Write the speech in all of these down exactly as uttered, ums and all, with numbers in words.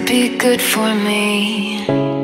be good for me.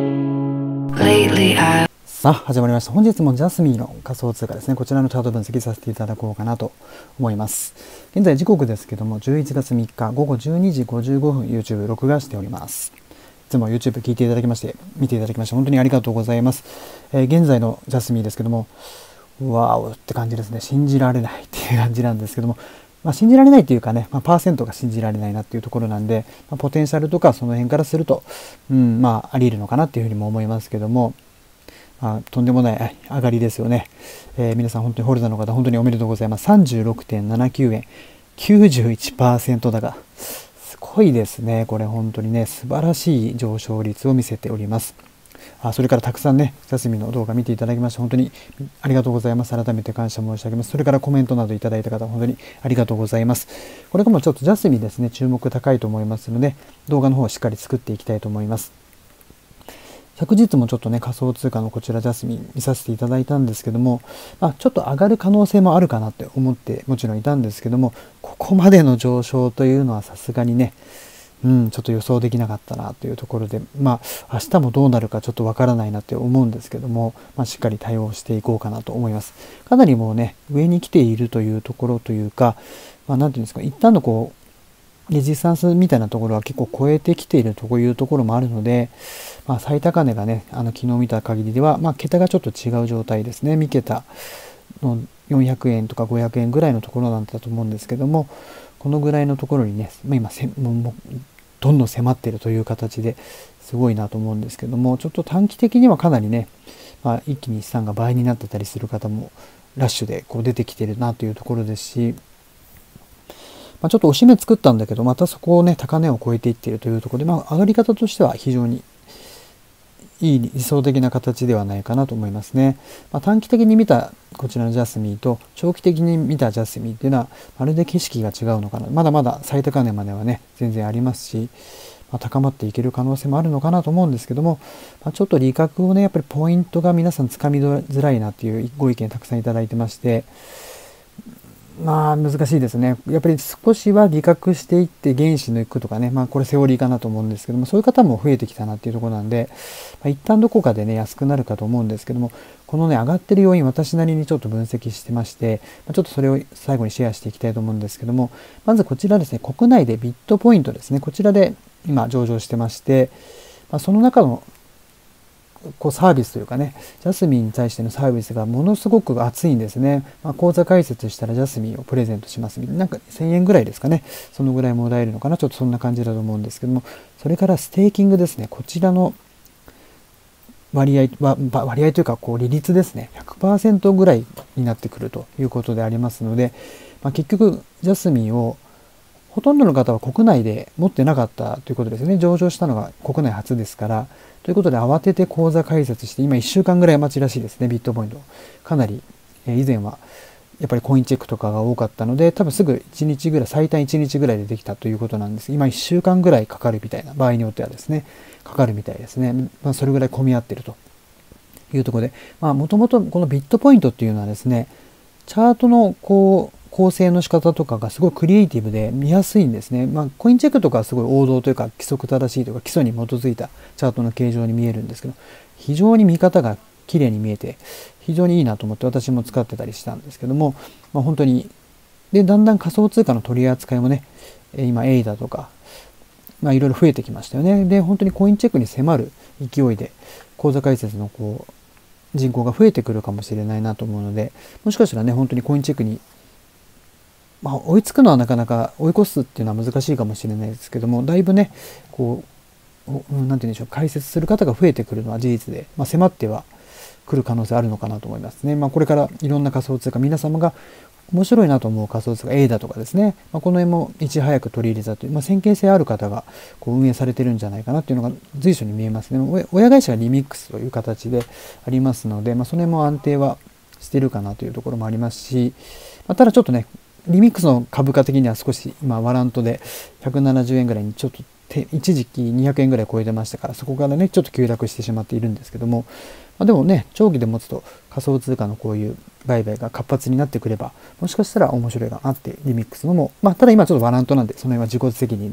Lately I さあ始まりました。本日もジャスミンの仮想通貨ですね、こちらのチャート分析させていただこうかなと思います。現在時刻ですけどもじゅういちがつみっかごごじゅうにじごじゅうごふん YouTube 録画しております。いつも YouTube 聞いていただきまして見ていただきまして本当にありがとうございます。えー、現在のジャスミンですけどもワーオって感じですね。信じられないっていう感じなんですけども、まあ、信じられないっていうかね、まあ、パーセントが信じられないなっていうところなんで、まあ、ポテンシャルとかその辺からすると、うん、まああり得るのかなっていうふうにも思いますけども、まあ、とんでもない上がりですよね。えー、皆さん本当にホルダーの方本当におめでとうございます。さんじゅうろくてんななきゅうえん きゅうじゅういちパーセント 高、すごいですね。これ本当にね素晴らしい上昇率を見せております。あそれからたくさんねジャスミンの動画見ていただきまして本当にありがとうございます。改めて感謝申し上げます。それからコメントなどいただいた方本当にありがとうございます。これからもちょっとジャスミンですね注目高いと思いますので動画の方をしっかり作っていきたいと思います。昨日もちょっとね仮想通貨のこちらジャスミン見させていただいたんですけども、まあ、ちょっと上がる可能性もあるかなって思ってもちろんいたんですけども、ここまでの上昇というのはさすがにね、うん、ちょっと予想できなかったなというところで、まあ明日もどうなるかちょっとわからないなって思うんですけども、まあ、しっかり対応していこうかなと思います。かなりもうね上に来ているというところというか、まあ、なんていうんですか、一旦のこうレジスタンスみたいなところは結構超えてきているというところもあるので、まあ、最高値がねあの昨日見た限りでは、まあ、桁がちょっと違う状態ですね。み桁のよんひゃくえんとかごひゃくえんぐらいのところなんだと思うんですけども、このぐらいのところにね、まあ、今せもうもうどんどん迫っているという形ですごいなと思うんですけども、ちょっと短期的にはかなりね、まあ、一気に資産が倍になってたりする方もラッシュでこう出てきてるなというところですし、まあ、ちょっと押し目作ったんだけどまたそこをね高値を超えていっているというところで、まあ、上がり方としては非常にいい理想的な形ではないかなと思いますね。まあ、短期的に見たこちらのジャスミンと長期的に見たジャスミンっていうのはまるで景色が違うのかな。まだまだ最高値まではね全然ありますし、まあ、高まっていける可能性もあるのかなと思うんですけども、まあ、ちょっと利確をねやっぱりポイントが皆さんつかみづらいなっていうご意見たくさんいただいてまして、まあ難しいですね。やっぱり少しは利確していって原資抜くとかね、まあこれセオリーかなと思うんですけども、そういう方も増えてきたなっていうところなんで、まあ、一旦どこかでね安くなるかと思うんですけども、このね上がってる要因私なりにちょっと分析してまして、まあ、ちょっとそれを最後にシェアしていきたいと思うんですけども、まずこちらですね、国内でビットポイントですね、こちらで今上場してまして、まあ、その中のこうサービスというかね、ジャスミンに対してのサービスがものすごく熱いんですね。まあ、口座開設したらジャスミンをプレゼントしますみたいな、なんかせんえんぐらいですかね。そのぐらいもらえるのかな。ちょっとそんな感じだと思うんですけども、それからステーキングですね。こちらの割合は、割合というか、こう利率ですね。ひゃくパーセント ぐらいになってくるということでありますので、まあ、結局、ジャスミンをほとんどの方は国内で持ってなかったということですね。上場したのが国内初ですから。ということで慌てて口座開設して今いっしゅうかんぐらい待ちらしいですね。ビットポイントかなり、えー、以前はやっぱりコインチェックとかが多かったので多分すぐいちにちぐらい最短いちにちぐらいでできたということなんです。今いっしゅうかんぐらいかかるみたいな場合によってはですねかかるみたいですね。まあ、それぐらい混み合っているというところで、まあもともとこのビットポイントっていうのはですねチャートのこう構成の仕方とかがすごいクリエイティブで見やすいんですね。まあ、コインチェックとかはすごい王道というか規則正しいというか基礎に基づいたチャートの形状に見えるんですけど、非常に見方が綺麗に見えて非常にいいなと思って私も使ってたりしたんですけども、まあ、本当にでだんだん仮想通貨の取り扱いもね今 エー だとかまあいろいろ増えてきましたよね。で本当にコインチェックに迫る勢いで口座開設のこう人口が増えてくるかもしれないなと思うので、もしかしたらね本当にコインチェックにまあ、追いつくのはなかなか追い越すっていうのは難しいかもしれないですけども、だいぶねこう何て言うんでしょう解説する方が増えてくるのは事実で、まあ、迫ってはくる可能性あるのかなと思いますね。まあ、これからいろんな仮想通貨皆様が面白いなと思う仮想通貨 エー だとかですね、まあ、この辺もいち早く取り入れたという、まあ、先見性ある方がこう運営されてるんじゃないかなっていうのが随所に見えますね。親会社がリミックスという形でありますので、まあ、その辺も安定はしてるかなというところもありますし、まあ、ただちょっとねリミックスの株価的には少し今ワラントでひゃくななじゅうえんぐらいにちょっと一時期にひゃくえんぐらい超えてましたから、そこからねちょっと急落してしまっているんですけども、まあ、でもね長期で持つと仮想通貨のこういう売買が活発になってくればもしかしたら面白いかなってリミックスのも、まあ、ただ今ちょっとワラントなんでその辺は自己責任で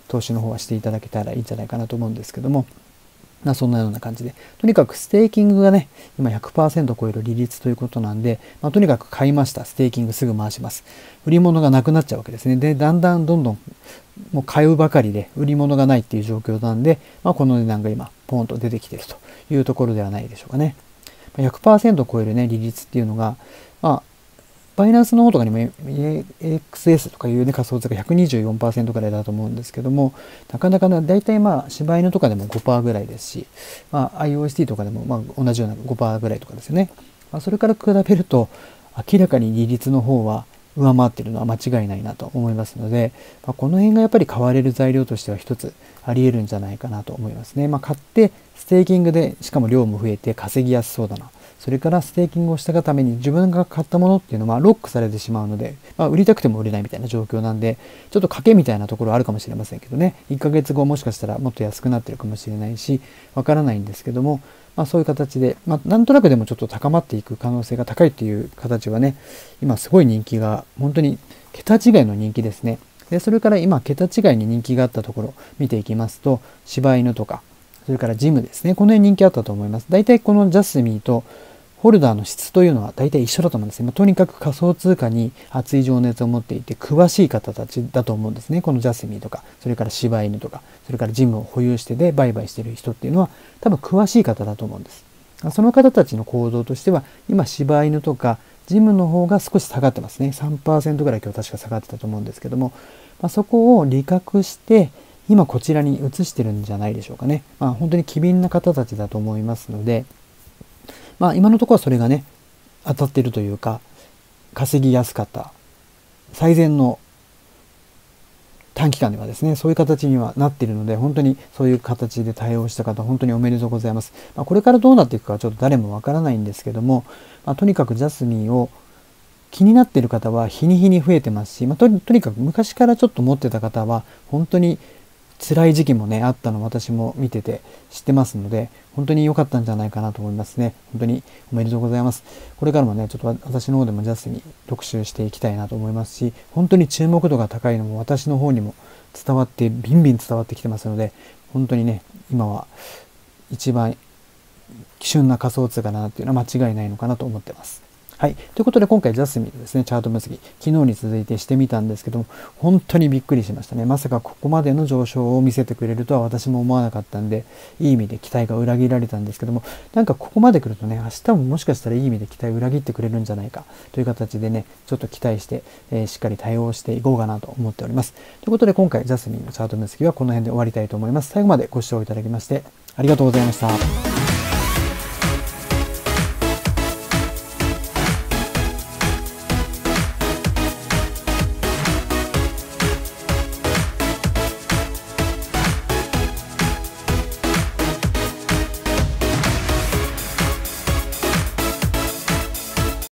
投資の方はしていただけたらいいんじゃないかなと思うんですけども、まあ、そんなような感じで、とにかくステーキングがね、今 ひゃくパーセント 超える利率ということなんで、まあ、とにかく買いました。ステーキングすぐ回します。売り物がなくなっちゃうわけですね。で、だんだんどんどんもう買うばかりで売り物がないっていう状況なんで、まあ、この値段が今、ポンと出てきているというところではないでしょうかね。ひゃくパーセント 超えるね、利率っていうのが、まあ、バイナンスの方とかにも エーエックスエス とかいうね、仮想通貨 ひゃくにじゅうよんパーセント ぐらいだと思うんですけども、なかなかね、大体まあ、柴犬とかでも ごパーセント ぐらいですし、まあ、アイオーエスティー とかでもまあ同じような ごパーセント ぐらいとかですよね。まあ、それから比べると、明らかに利率の方は上回っているのは間違いないなと思いますので、まあ、この辺がやっぱり買われる材料としては一つあり得るんじゃないかなと思いますね。まあ、買って、ステーキングで、しかも量も増えて稼ぎやすそうだな。それからステーキングをしたがために自分が買ったものっていうのはロックされてしまうので、まあ、売りたくても売れないみたいな状況なんで、ちょっと賭けみたいなところあるかもしれませんけどね、いっかげつごもしかしたらもっと安くなってるかもしれないし、わからないんですけども、まあ、そういう形で、まあ、なんとなくでもちょっと高まっていく可能性が高いっていう形はね、今すごい人気が、本当に桁違いの人気ですね。で、それから今桁違いに人気があったところ見ていきますと、柴犬とか、それからジムですね。この辺人気あったと思います。大体このジャスミーとホルダーの質というのは大体一緒だと思うんですね。まあ、とにかく仮想通貨に熱い情熱を持っていて詳しい方たちだと思うんですね。このジャスミーとか、それから柴犬とか、それからジムを保有してで売買している人っていうのは多分詳しい方だと思うんです。その方たちの行動としては、今柴犬とかジムの方が少し下がってますね。さんパーセント ぐらい今日確か下がってたと思うんですけども、まあ、そこを理覚して、今こちらに移してるんじゃないでしょうかね。まあ、本当に機敏な方たちだと思いますので、まあ今のところはそれがね、当たっているというか、稼ぎやすかった、最善の短期間ではですね、そういう形にはなっているので、本当にそういう形で対応した方、本当におめでとうございます。まあ、これからどうなっていくかはちょっと誰もわからないんですけども、まあ、とにかくジャスミンを気になっている方は日に日に増えてますし、まあ、と, とにかく昔からちょっと持ってた方は、本当に辛い時期もね、あったの私も見てて知ってますので、本当に良かったんじゃないかなと思いますね。本当におめでとうございます。これからもね、ちょっと私の方でもジャスに特集していきたいなと思いますし、本当に注目度が高いのも私の方にも伝わって、ビンビン伝わってきてますので、本当にね、今は一番旬な仮想通貨だなっていうのは間違いないのかなと思ってます。はい。ということで今回ジャスミンのですね、チャート分析、昨日に続いてしてみたんですけども、本当にびっくりしましたね。まさかここまでの上昇を見せてくれるとは私も思わなかったんで、いい意味で期待が裏切られたんですけども、なんかここまで来るとね、明日ももしかしたらいい意味で期待を裏切ってくれるんじゃないかという形でね、ちょっと期待して、えー、しっかり対応していこうかなと思っております。ということで今回ジャスミンのチャート分析はこの辺で終わりたいと思います。最後までご視聴いただきましてありがとうございました。